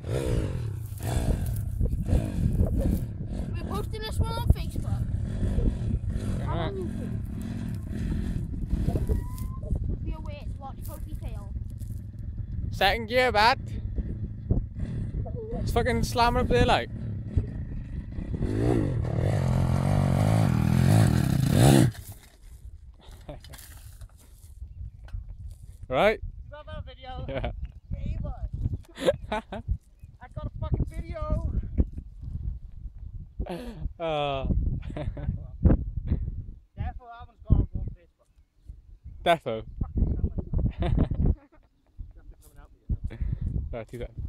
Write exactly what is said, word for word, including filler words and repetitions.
We're posting this one on Facebook. Uh, On YouTube. Would be a way to watch Pokey fail. second gear, bat. It's fucking slamming up there like. Right? You got that video? Yeah. Yeah, bud. I got a fucking video. uh, Therefore, I haven't gone on Facebook. Defo. Fucking sound like that. Right, two seconds.